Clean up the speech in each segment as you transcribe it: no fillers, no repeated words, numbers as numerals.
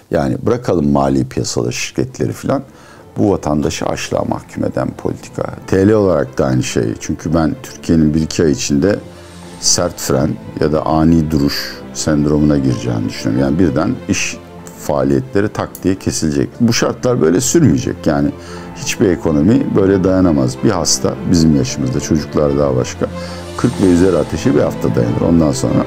Yani bırakalım mali piyasaları, şirketleri falan. Bu vatandaşı açlığa mahkum eden politika. TL olarak da aynı şey. Çünkü ben Türkiye'nin 1-2 ay içinde sert fren ya da ani duruş sendromuna gireceğini düşünüyorum. Yani birden iş faaliyetleri tak diye kesilecek. Bu şartlar böyle sürmeyecek. Yani hiçbir ekonomi böyle dayanamaz. Bir hasta bizim yaşımızda, çocuklar daha başka. 40 ve üzeri ateşi bir hafta dayanır. Ondan sonra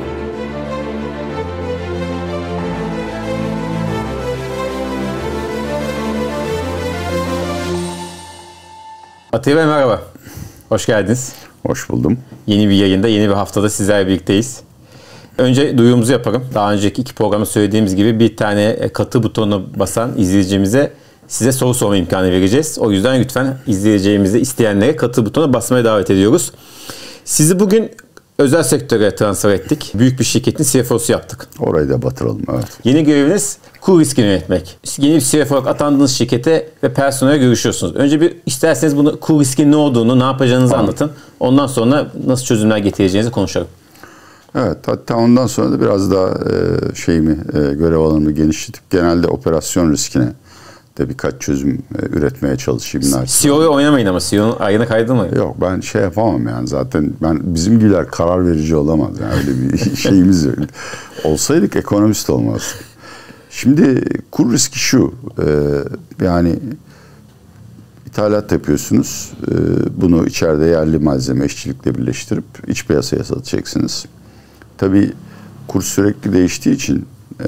Atiye Bey merhaba. Hoş geldiniz. hoş buldum. Yeni bir yayında, yeni bir haftada sizlerle birlikteyiz. Önce duyurumuzu yapalım. Daha önceki 2 programda söylediğimiz gibi bir tane katı butonuna basan izleyicimize size soru sorma imkanı vereceğiz. O yüzden lütfen izleyeceğimizi isteyenlere katı butonuna basmaya davet ediyoruz. Sizi bugün özel sektöre transfer ettik. Büyük bir şirketin CFO'su yaptık. Orayı da batıralım, evet. Yeni göreviniz kur riskini yönetmek. Yeni bir CFO olarak atandığınız şirkete ve personele görüşüyorsunuz. Önce bir isterseniz bunu kur riskinin ne olduğunu, ne yapacağınızı anlatın. Ondan sonra nasıl çözümler getireceğinizi konuşalım. Evet, hatta ondan sonra da biraz daha görev alanımı genişletip genelde operasyon riskine de birkaç çözüm üretmeye çalışayım. CEO'yu oynamayın ama CEO'nun ayına kaydırmayın. Yok, ben şey yapamam yani, zaten bizim gibiler karar verici olamaz. Yani öyle bir şeyimiz yok. Olsaydık ekonomist olmazdık. Şimdi kur riski şu, yani ithalat yapıyorsunuz, bunu içeride yerli malzeme işçilikle birleştirip iç piyasaya satacaksınız. Tabii kur sürekli değiştiği için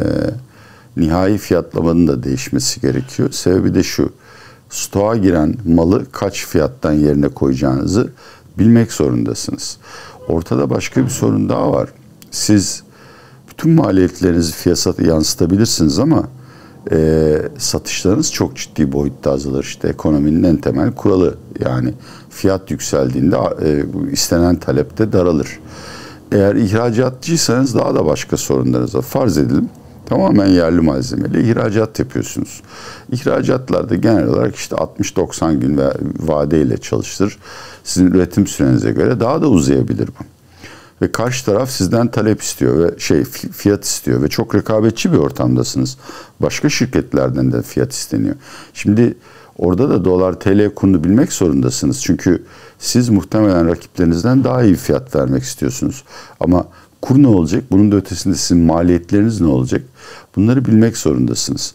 nihai fiyatlamanın da değişmesi gerekiyor. Sebebi de şu, stoğa giren malı kaç fiyattan yerine koyacağınızı bilmek zorundasınız. Ortada başka bir sorun daha var. Siz bütün maliyetlerinizi fiyata yansıtabilirsiniz ama satışlarınız çok ciddi boyutta azalır. İşte ekonominin en temel kuralı, yani fiyat yükseldiğinde istenen talep de daralır. Eğer ihracatçıysanız daha da başka sorunlarınız var. Farz edelim, tamamen yerli malzemeyle ihracat yapıyorsunuz. İhracatlarda genel olarak işte 60-90 gün vadeyle çalıştırır. Sizin üretim sürenize göre daha da uzayabilir bu. Ve karşı taraf sizden talep istiyor ve fiyat istiyor ve çok rekabetçi bir ortamdasınız. Başka şirketlerden de fiyat isteniyor. Şimdi orada da dolar TL kurunu bilmek zorundasınız. Çünkü siz muhtemelen rakiplerinizden daha iyi fiyat vermek istiyorsunuz. Ama kur ne olacak? Bunun da ötesinde sizin maliyetleriniz ne olacak? Bunları bilmek zorundasınız.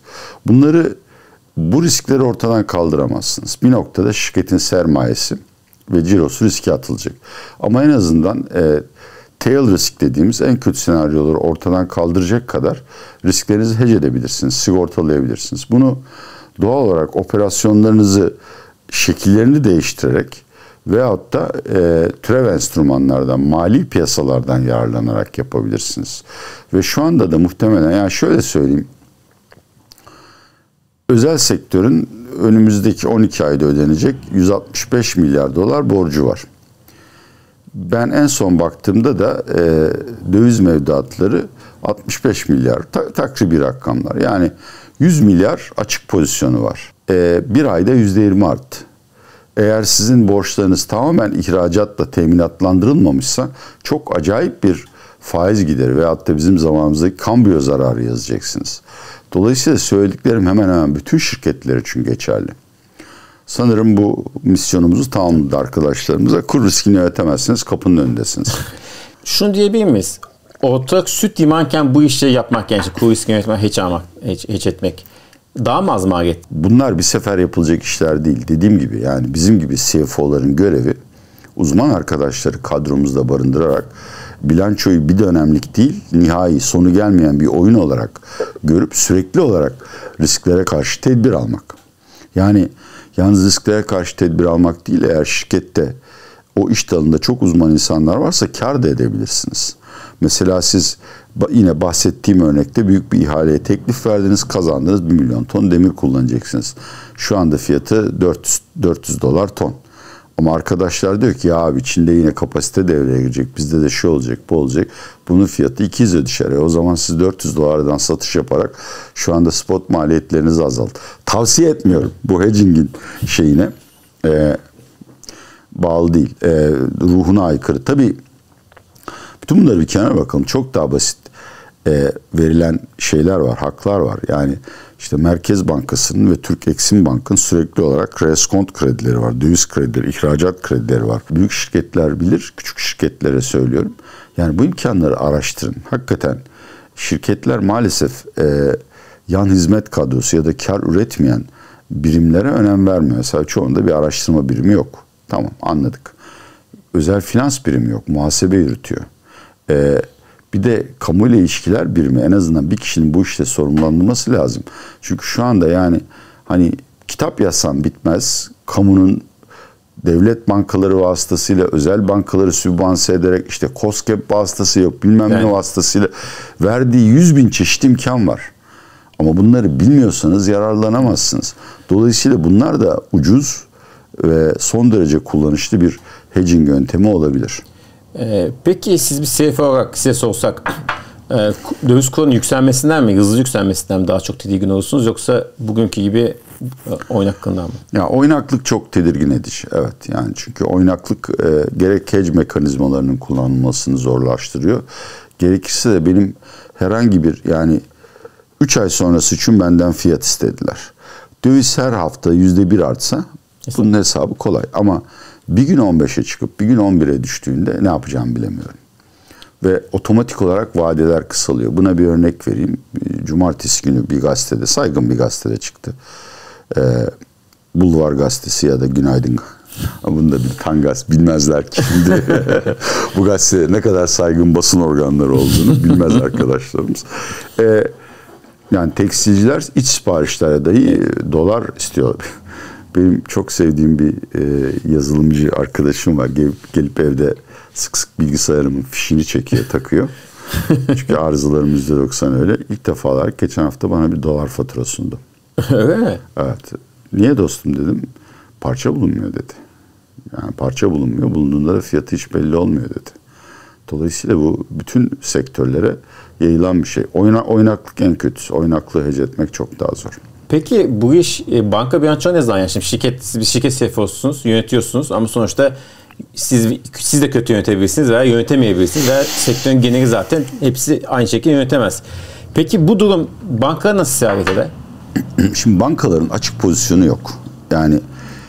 Bu riskleri ortadan kaldıramazsınız. Bir noktada şirketin sermayesi ve cirosu riske atılacak. Ama en azından tail risk dediğimiz en kötü senaryoları ortadan kaldıracak kadar risklerinizi hedge edebilirsiniz, sigortalayabilirsiniz. Bunu doğal olarak operasyonlarınızı, şekillerini değiştirerek veyahut da türev enstrümanlardan, mali piyasalardan yararlanarak yapabilirsiniz. Ve şu anda da muhtemelen, yani şöyle söyleyeyim, özel sektörün önümüzdeki 12 ayda ödenecek 165 milyar dolar borcu var. Ben en son baktığımda da döviz mevduatları 65 milyar takribi rakamlar. Yani 100 milyar açık pozisyonu var. Bir ayda %20 arttı. Eğer sizin borçlarınız tamamen ihracatla teminatlandırılmamışsa çok acayip bir faiz gideri veyahut da bizim zamanımızdaki kambiyo zararı yazacaksınız. Dolayısıyla söylediklerim hemen hemen bütün şirketler için geçerli. Sanırım bu misyonumuzu tamamladı arkadaşlarımıza. Kur riskini yönetemezsiniz, kapının önündesiniz. Şunu diyebilir miyiz? Ortak süt limanken bu işleri yapmak, yani kur riskini yönetmek, hedge etmek daha mı az maliyet? Bunlar bir sefer yapılacak işler değil. Dediğim gibi, yani bizim gibi CFO'ların görevi uzman arkadaşları kadromuzda barındırarak bilançoyu bir dönemlik değil, nihai sonu gelmeyen bir oyun olarak görüp sürekli olarak risklere karşı tedbir almak. Yani yalnız risklere karşı tedbir almak değil, eğer şirkette o iş dalında çok uzman insanlar varsa kar da edebilirsiniz. Mesela siz yine bahsettiğim örnekte büyük bir ihaleye teklif verdiniz, kazandınız, 1 milyon ton demir kullanacaksınız. Şu anda fiyatı 400 dolar ton. Ama arkadaşlar diyor ki ya abi, Çin'de yine kapasite devreye girecek, bizde de şu olacak, bu olacak. Bunun fiyatı 200'e düşer. O zaman siz 400 dolardan satış yaparak şu anda spot maliyetlerinizi azalt. Tavsiye etmiyorum bu hedging'in şeyine. Bağlı değil. Ruhuna aykırı. Tabii bütün bunları bir kenara bakalım. Çok daha basit. verilen şeyler var, haklar var. Yani işte Merkez Bankası'nın ve Türk Eksim Bank'ın sürekli olarak reskont kredileri var, döviz kredileri, ihracat kredileri var. Büyük şirketler bilir, küçük şirketlere söylüyorum. Yani bu imkanları araştırın. Hakikaten şirketler maalesef yan hizmet kadrosu ya da kar üretmeyen birimlere önem vermiyor. Mesela çoğunda bir araştırma birimi yok. Tamam, anladık. Özel finans birimi yok, muhasebe yürütüyor. Bir de kamuyla ilişkiler birimi, en azından bir kişinin bu işte sorumlanılması lazım. Çünkü şu anda yani hani kitap yazsam bitmez. Kamunun devlet bankaları vasıtasıyla özel bankaları sübvanse ederek işte KOSGEB vasıtası yok bilmem ne vasıtasıyla verdiği 100.000 çeşit imkan var. Ama bunları bilmiyorsanız yararlanamazsınız. Dolayısıyla bunlar da ucuz ve son derece kullanışlı bir hedging yöntemi olabilir. Peki siz bir CFO olarak size sorsak döviz kurunun yükselmesinden mi, hızlı yükselmesinden mi daha çok tedirgin olursunuz, yoksa bugünkü gibi oynaklığından mı? Ya oynaklık çok tedirgin edici. Evet, yani çünkü oynaklık gerek hedge mekanizmalarının kullanılmasını zorlaştırıyor. Gerekirse de benim herhangi bir, yani 3 ay sonrası için benden fiyat istediler. Döviz her hafta %1 artsa bunun hesabı kolay. Ama bir gün 15'e çıkıp bir gün 11'e düştüğünde ne yapacağımı bilemiyorum. Ve otomatik olarak vadeler kısalıyor. Buna bir örnek vereyim. Cumartesi günü bir gazetede, saygın bir gazetede çıktı. Bulvar Gazetesi ya da Günaydın. Bunu da bir tangas bilmezler ki şimdi. Bu gazete ne kadar saygın basın organları olduğunu bilmez arkadaşlarımız. Yani tekstilciler iç siparişlere dahi dolar istiyor. Benim çok sevdiğim bir yazılımcı arkadaşım var. Gelip evde sık sık bilgisayarımın fişini çekiyor, takıyor. Çünkü arızalarım %90 öyle. İlk defalar geçen hafta bana bir dolar fatura sundu. Öyle mi? Evet. Niye dostum dedim. Parça bulunmuyor dedi. Yani parça bulunmuyor. Bulunduğunda da fiyatı hiç belli olmuyor dedi. Dolayısıyla bu bütün sektörlere yayılan bir şey. Oynaklık en kötüsü. Oynaklığı hece etmek çok daha zor. Peki bu iş banka bilanço ne zaman? Yani şimdi bir şirket CFO'sunuz, yönetiyorsunuz ama sonuçta siz de kötü yönetebilirsiniz veya yönetemeyebilirsiniz veya sektörün geneli zaten hepsi aynı şekilde yönetemez. Peki bu durum bankalara nasıl sirayet eder? Şimdi bankaların açık pozisyonu yok. Yani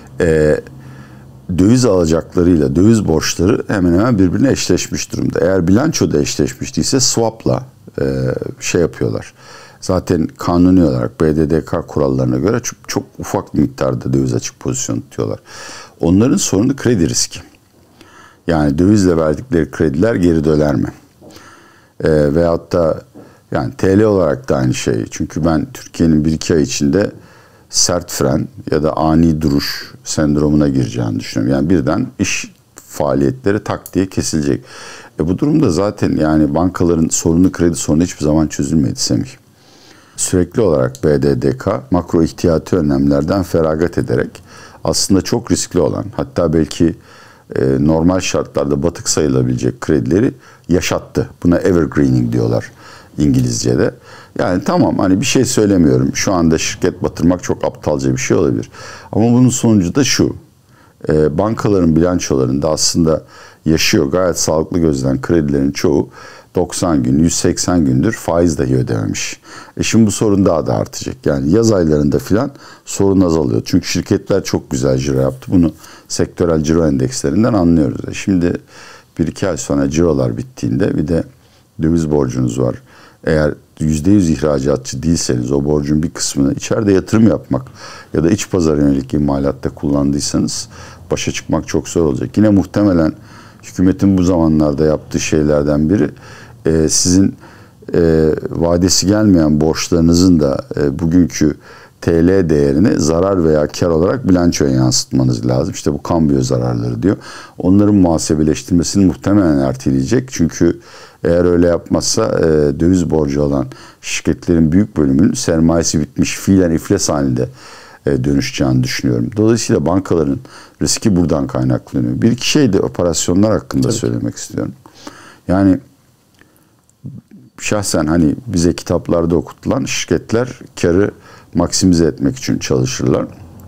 döviz alacaklarıyla döviz borçları hemen hemen birbirine eşleşmiş durumda. Eğer bilançoda eşleşmiş değilse swap'la şey yapıyorlar. Zaten kanuni olarak BDDK kurallarına göre çok ufak bir miktarda döviz açık pozisyon tutuyorlar. Onların sorunu kredi riski. Yani dövizle verdikleri krediler geri döner mi? Veyahut da yani TL olarak da aynı şey. Çünkü ben Türkiye'nin 1-2 ay içinde sert fren ya da ani duruş sendromuna gireceğini düşünüyorum. Yani birden iş faaliyetleri tak diye kesilecek. Bu durumda zaten yani bankaların sorunu, kredi sorunu hiçbir zaman çözülmedi Semih. Sürekli olarak BDDK makro ihtiyati önlemlerden feragat ederek aslında çok riskli olan, hatta belki normal şartlarda batık sayılabilecek kredileri yaşattı. Buna evergreening diyorlar İngilizce'de. Yani tamam, hani bir şey söylemiyorum. Şu anda şirket batırmak çok aptalca bir şey olabilir. Ama bunun sonucu da şu. Bankaların bilançolarında aslında yaşıyor gayet sağlıklı gözden kredilerin çoğu 90 gün, 180 gündür faiz dahi ödememiş. Şimdi bu sorun daha da artacak. Yani yaz aylarında filan sorun azalıyor. Çünkü şirketler çok güzel ciro yaptı. Bunu sektörel ciro endekslerinden anlıyoruz. Şimdi 1-2 ay sonra cirolar bittiğinde bir de döviz borcunuz var. Eğer %100 ihracatçı değilseniz, o borcun bir kısmını içeride yatırım yapmak ya da iç pazar yönelik imalatta kullandıysanız başa çıkmak çok zor olacak. Yine muhtemelen hükümetin bu zamanlarda yaptığı şeylerden biri sizin vadesi gelmeyen borçlarınızın da bugünkü TL değerini zarar veya kar olarak bilançoya yansıtmanız lazım. İşte bu kambiyo zararları diyor. Onların muhasebeleştirmesini muhtemelen erteleyecek. Çünkü eğer öyle yapmazsa döviz borcu olan şirketlerin büyük bölümünün sermayesi bitmiş, fiilen iflas halinde dönüşeceğini düşünüyorum. Dolayısıyla bankaların riski buradan kaynaklanıyor. Bir iki şey de operasyonlar hakkında söylemek istiyorum. Yani şahsen hani bize kitaplarda okutulan şirketler karı maksimize etmek için çalışırlar.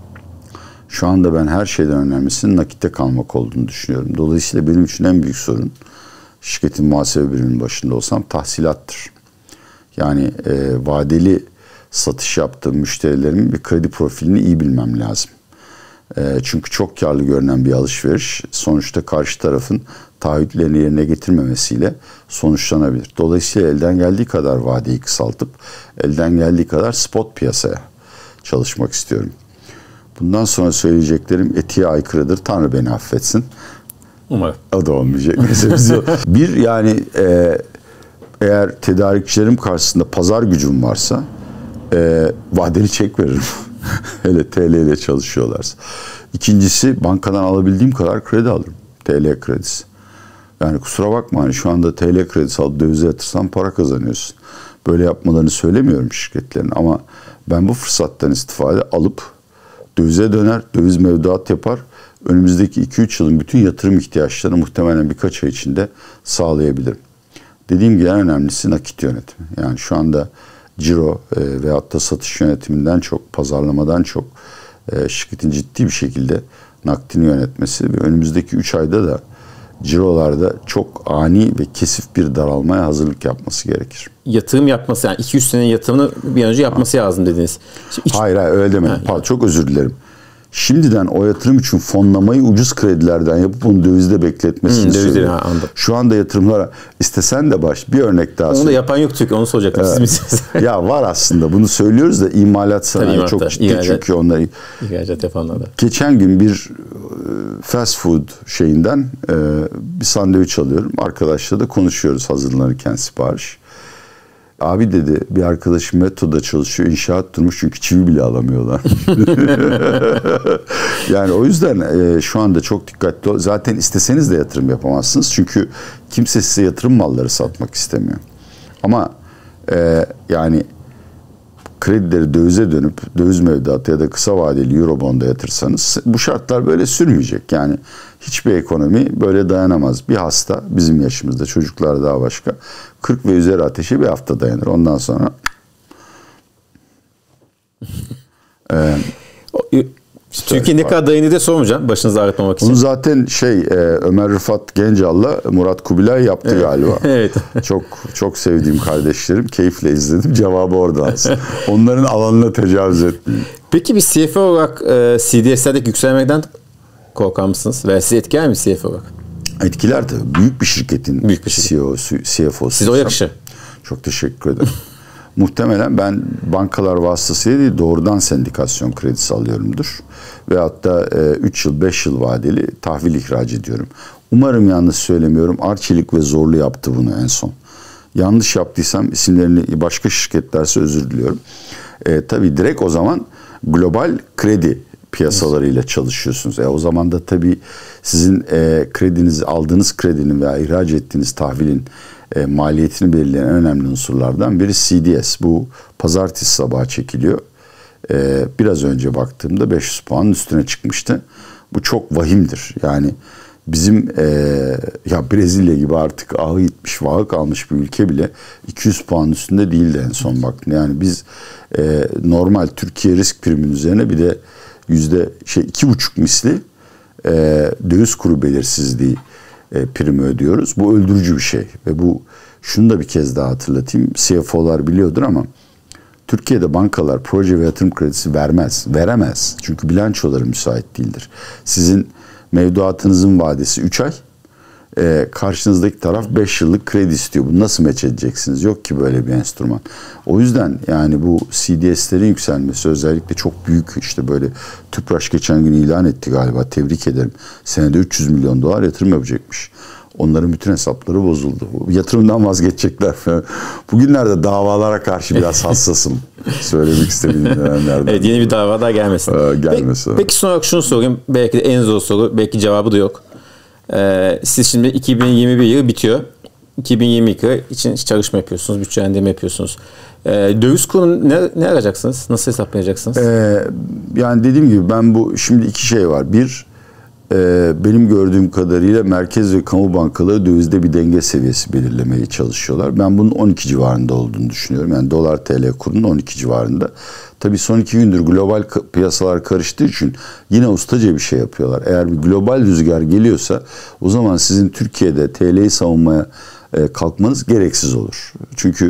Şu anda ben her şeyden önemlisinin nakitte kalmak olduğunu düşünüyorum. Dolayısıyla benim için en büyük sorun, şirketin muhasebe biriminin başında olsam, tahsilattır. Yani vadeli satış yaptığım müşterilerimin bir kredi profilini iyi bilmem lazım. Çünkü çok karlı görünen bir alışveriş sonuçta karşı tarafın taahhütlerini yerine getirmemesiyle sonuçlanabilir. Dolayısıyla elden geldiği kadar vadeyi kısaltıp elden geldiği kadar spot piyasaya çalışmak istiyorum. Bundan sonra söyleyeceklerim etiğe aykırıdır. Tanrı beni affetsin. Umarım. O da olmayacak. Bir yani eğer tedarikçilerim karşısında pazar gücüm varsa vadeli çek veririm. Hele TL ile çalışıyorlarsa. İkincisi bankadan alabildiğim kadar kredi alırım. TL kredisi. Yani kusura bakma hani şu anda TL kredisi alıp dövize yatırsan para kazanıyorsun. Böyle yapmalarını söylemiyorum şirketlerin ama ben bu fırsattan istifade alıp dövize döner, döviz mevduat yapar. Önümüzdeki 2-3 yılın bütün yatırım ihtiyaçlarını muhtemelen birkaç ay içinde sağlayabilirim. Dediğim gibi en önemlisi nakit yönetimi. Yani şu anda ciro veyahut da satış yönetiminden çok, pazarlamadan çok şirketin ciddi bir şekilde nakdini yönetmesi ve önümüzdeki 3 ayda da cirolarda çok ani ve kesif bir daralmaya hazırlık yapması gerekir. Yatırım yapması yani 2-3 senenin yatırımını bir an önce yapması lazım dediniz. Hayır öyle demedim. Çok özür dilerim. Şimdiden o yatırım için fonlamayı ucuz kredilerden yapıp onu dövizde bekletmesini söylüyorum. Şu anda yatırımlara istesen de bir örnek daha söyleyeyim. Onu da yapan yok çünkü onu soracaktım. Siz misiniz? Ya var aslında bunu söylüyoruz da imalat sanayi çok ciddi çünkü onları. İhracat yapanlar da. Geçen gün bir fast food şeyinden bir sandviç alıyorum. Arkadaşla da konuşuyoruz hazırlanırken sipariş. Abi dedi bir arkadaşım metroda çalışıyor, inşaat durmuş çünkü çivi bile alamıyorlar. Yani o yüzden şu anda çok dikkatli ol. Zaten isteseniz de yatırım yapamazsınız. Çünkü kimse size yatırım malları satmak istemiyor. Ama yani kredileri dövize dönüp döviz mevduatı ya da kısa vadeli Eurobond'a yatırsanız bu şartlar böyle sürmeyecek. Yani hiçbir ekonomi böyle dayanamaz. Bir hasta bizim yaşımızda çocuklar daha başka 40 ve üzeri ateşe bir hafta dayanır. Ondan sonra Türkiye ne kadar dayanır diye sormayacağım. Başınızı ağrıtmamak için. Bunu zaten Ömer Rıfat Gencal'la Murat Kubilay yaptı galiba. Evet. Çok sevdiğim kardeşlerim. Keyifle izledim. Cevabı oradan. Onların alanına tecavüz etmeyeyim. Peki bir CFO olarak CDS'lerdeki yükselmekten korkar mısınız? Veya sizi etkiler mi CFO olarak? Etkiler tabii. Büyük bir şirketin CFO'su. Size o yakışır. Çok teşekkür ederim. Muhtemelen ben bankalar vasıtasıyla değil doğrudan sendikasyon kredisi alıyorumdur. Ve hatta 3 yıl 5 yıl vadeli tahvil ihraç ediyorum. Umarım yanlış söylemiyorum. Arçelik ve Zorlu yaptı bunu en son. Yanlış yaptıysam isimlerini başka şirketlerse özür diliyorum. Tabii direkt o zaman global kredi piyasalarıyla çalışıyorsunuz. O zaman da tabii sizin aldığınız kredinin veya ihraç ettiğiniz tahvilin maliyetini belirleyen en önemli unsurlardan biri CDS. Bu pazartesi sabahı çekiliyor. Biraz önce baktığımda 500 puanın üstüne çıkmıştı. Bu çok vahimdir. Yani bizim ya Brezilya gibi artık ahı gitmiş, vahı kalmış bir ülke bile 200 puanın üstünde değildi en son baktım. Yani biz normal Türkiye risk priminin üzerine bir de %2,5 misli döviz kuru belirsizliği primi ödüyoruz. Bu öldürücü bir şey ve şunu da bir kez daha hatırlatayım. CFO'lar biliyordur ama Türkiye'de bankalar proje ve yatırım kredisi veremez. Çünkü bilançoları müsait değildir. Sizin mevduatınızın vadesi 3 ay, karşınızdaki taraf 5 yıllık kredi istiyor. Bunu nasıl meç edeceksiniz? Yok ki böyle bir enstrüman. O yüzden yani bu CDS'lerin yükselmesi özellikle çok büyük böyle TÜPRAŞ geçen gün ilan etti galiba. Tebrik ederim. Senede 300 milyon dolar yatırım yapacakmış. Onların bütün hesapları bozuldu. Yatırımdan vazgeçecekler falan. Bugünlerde davalara karşı biraz hassasım. Söylemek istediğim dönemlerden. Evet, yeni bir dava daha gelmesin. Gelmesin. Peki son olarak şunu sorayım. Belki de en zor soru. Belki cevabı da yok. Siz şimdi 2021 yılı bitiyor. 2022 için çalışma yapıyorsunuz. Bütçelendirme yapıyorsunuz. Döviz kurunu ne arayacaksınız? Nasıl hesaplayacaksınız? Yani dediğim gibi şimdi iki şey var. Bir, benim gördüğüm kadarıyla merkez ve kamu bankaları dövizde bir denge seviyesi belirlemeye çalışıyorlar. Ben bunun 12 civarında olduğunu düşünüyorum. Yani dolar TL kurunun 12 civarında. Tabii son 2 gündür global piyasalar karıştığı için yine ustaca bir şey yapıyorlar. Eğer bir global rüzgar geliyorsa o zaman sizin Türkiye'de TL'yi savunmaya kalkmanız gereksiz olur. Çünkü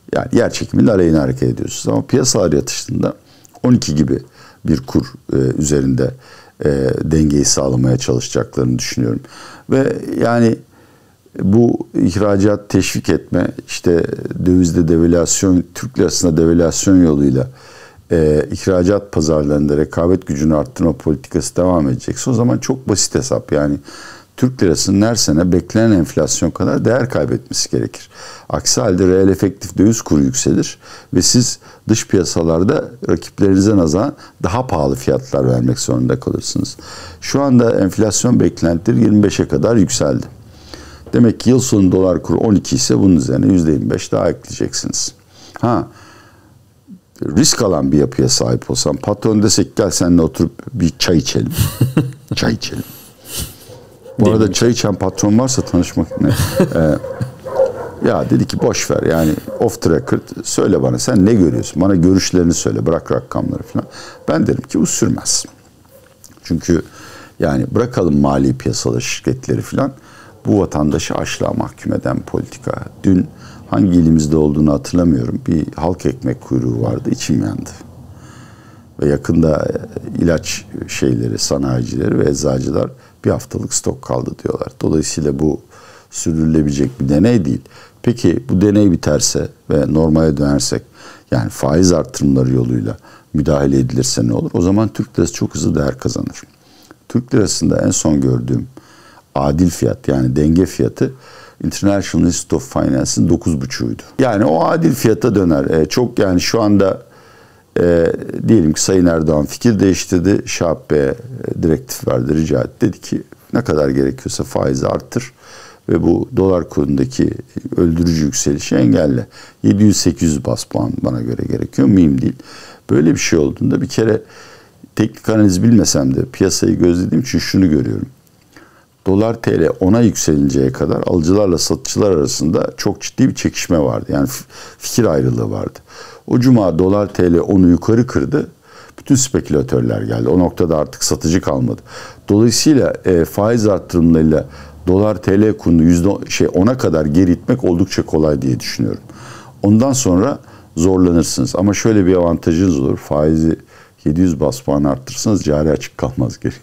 Yani yer çekiminin aleyhine hareket ediyorsunuz. Ama piyasalar yatıştığında 12 gibi bir kur üzerinde dengeyi sağlamaya çalışacaklarını düşünüyorum. Ve yani bu ihracat teşvik etme, işte dövizde devalüasyon, Türk lirasında devalüasyon yoluyla ihracat pazarlarında rekabet gücünü arttırma politikası devam edecekse o zaman çok basit hesap. Yani Türk lirasının her sene beklenen enflasyon kadar değer kaybetmesi gerekir. Aksi halde reel efektif döviz kuru yükselir ve siz dış piyasalarda rakiplerinize nazaran daha pahalı fiyatlar vermek zorunda kalırsınız. Şu anda enflasyon beklentileri 25'e kadar yükseldi. Demek ki yıl sonu dolar kuru 12 ise bunun üzerine %25 daha ekleyeceksiniz. Risk alan bir yapıya sahip olsam, patron desek gel seninle oturup bir çay içelim. Çay içelim. Bu arada çay içen patron varsa tanışmak ne? Ya dedi ki boş ver yani off the record söyle bana sen ne görüyorsun? Bana görüşlerini söyle, bırak rakamları falan. Ben derim ki bu sürmez. Çünkü yani bırakalım mali piyasaları, şirketleri falan. Bu vatandaşı açlığa mahkum eden politika. Dün hangi ilimizde olduğunu hatırlamıyorum. Bir halk ekmek kuyruğu vardı, içim yandı. Ve yakında ilaç sanayicileri ve eczacılar bir haftalık stok kaldı diyorlar. Dolayısıyla bu sürdürülebilecek bir deney değil. Peki bu deney biterse ve normale dönersek, yani faiz artırımları yoluyla müdahale edilirse ne olur? O zaman Türk lirası çok hızlı değer kazanır. Türk lirasında en son gördüğüm adil fiyat, yani denge fiyatı International Institute of Finance'ın 9,5'uydu. Yani o adil fiyata döner. Çok yani şu anda diyelim ki Sayın Erdoğan fikir değiştirdi. Şahap Bey'e direktif verdi, rica etti. Dedi ki ne kadar gerekiyorsa faizi arttır ve bu dolar kurundaki öldürücü yükselişi engelle. 700-800 bas puan bana göre gerekiyor. Mühim değil. Böyle bir şey olduğunda bir kere teknik analiz bilmesem de piyasayı gözlediğim için şunu görüyorum. Dolar TL 10'a yükselinceye kadar alıcılarla satıcılar arasında çok ciddi bir çekişme vardı. Yani fikir ayrılığı vardı. O cuma dolar TL 10'u yukarı kırdı. Bütün spekülatörler geldi. O noktada artık satıcı kalmadı. Dolayısıyla faiz artırımlarıyla dolar TL kurunu 10'a kadar geri itmek oldukça kolay diye düşünüyorum. Ondan sonra zorlanırsınız. Ama şöyle bir avantajınız olur. Faizi 700 bas puan arttırırsanız cari açık kalmaz geri.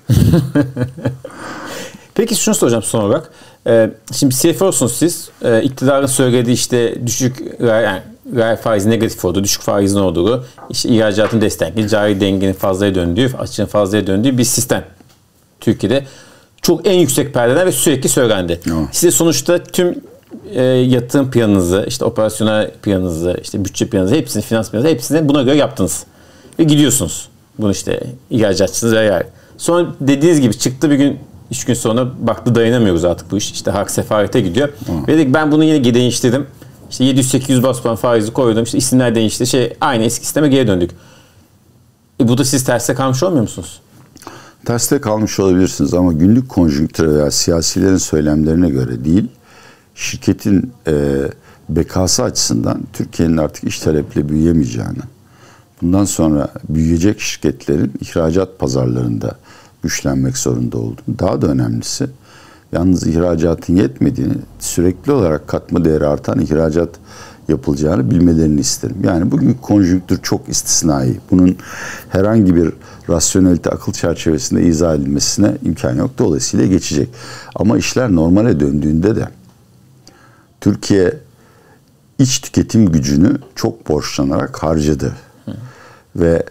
Peki şunu soracağım son olarak. Şimdi CFO'sunuz siz. İktidarın söylediği işte düşük reel faiz negatif olduğu, düşük faizin olduğu, işte ihracatın destekli, cari dengenin fazlaya döndüğü, açığın fazlaya döndüğü bir sistem. Türkiye'de çok en yüksek perdeden ve sürekli söylendi. Size sonuçta tüm yatırım planınızı, işte operasyonel planınızı, işte bütçe planınızı, hepsini, finans planınızı, hepsini buna göre yaptınız. Ve gidiyorsunuz. Bunu işte ihracatçınız veya sonra dediğiniz gibi çıktı bir gün, 3 gün sonra baktı dayanamıyoruz artık bu iş. İşte halk sefarete gidiyor. Ve dedik ben bunu yine değiştirdim. İşte 700-800 bas puan faizi koydum. İşte isimler değişti. Aynı eski sisteme geri döndük. Bu da siz terste kalmış olmuyor musunuz? Terste kalmış olabilirsiniz ama günlük konjonktüre veya siyasilerin söylemlerine göre değil, şirketin bekası açısından Türkiye'nin artık iş taleple büyüyemeyeceğini, bundan sonra büyüyecek şirketlerin ihracat pazarlarında güçlenmek zorunda olduğunu, daha da önemlisi yalnız ihracatın yetmediğini, sürekli olarak katma değeri artan ihracat yapılacağını bilmelerini isterim. Yani bugün konjonktür çok istisnai. Bunun herhangi bir rasyonelite, akıl çerçevesinde izah edilmesine imkan yok. Dolayısıyla geçecek. Ama işler normale döndüğünde de Türkiye iç tüketim gücünü çok borçlanarak harcadı. Ve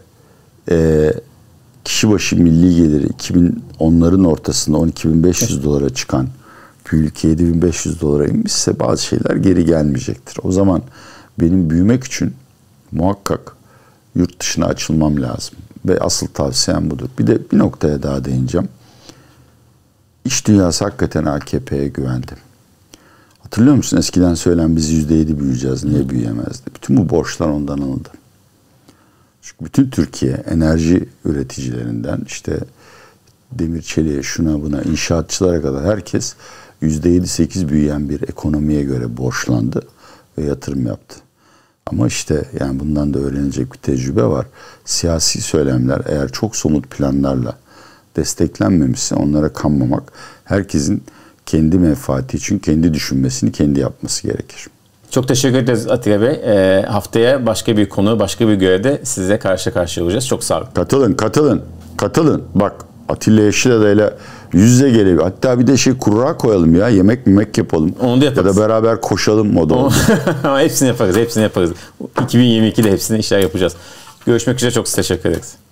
kişi başı milli geliri 2010'ların ortasında 12.500 dolara çıkan bir ülke 7.500 dolara inmişse bazı şeyler geri gelmeyecektir. O zaman benim büyümek için muhakkak yurt dışına açılmam lazım. Ve asıl tavsiyem budur. Bir de bir noktaya daha değineceğim. İş dünyası hakikaten AKP'ye güvendi. Hatırlıyor musun? Eskiden söylenen biz %7 büyüyeceğiz. Niye büyüyemezdi? Bütün bu borçlar ondan alındı. Çünkü bütün Türkiye enerji üreticilerinden işte demir çeliğe, şuna buna, inşaatçılara kadar herkes %7-8 büyüyen bir ekonomiye göre borçlandı ve yatırım yaptı. Ama işte yani bundan da öğrenecek bir tecrübe var. Siyasi söylemler eğer çok somut planlarla desteklenmemişse onlara kanmamak, herkesin kendi menfaati için kendi düşünmesini kendi yapması gerekir. Çok teşekkür ederiz Atilla Bey. Haftaya başka bir konu, başka bir görevde size karşı karşıya olacağız. Çok sağ olun. Katılın. Bak Atilla Yeşilada ile yüz yüze gelebilir. Hatta bir de kura koyalım ya. Yemek yapalım. Onu da yaparız. Ya da beraber koşalım moda. Hepsini yaparız. 2022'de hepsini işler yapacağız. Görüşmek üzere. Çok teşekkür ederiz.